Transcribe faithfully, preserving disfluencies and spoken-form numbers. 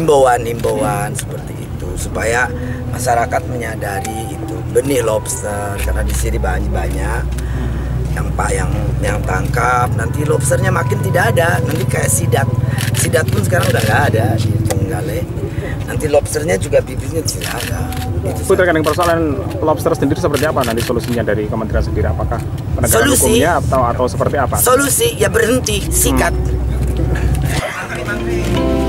himbauan-himbauan seperti itu supaya masyarakat menyadari itu benih lobster, karena di sini banyak-banyak yang pak yang yang tangkap, nanti lobsternya makin tidak ada, nanti kayak sidat sidat pun sekarang udah nggak ada di Trenggalek, nanti lobsternya juga bibitnya tidak ada. Itu terkait persoalan lobster sendiri seperti apa nanti solusinya dari Kementerian sendiri, apakah penegakan Solusi, hukumnya atau atau seperti apa? Solusi ya berhenti, sikat. Hmm.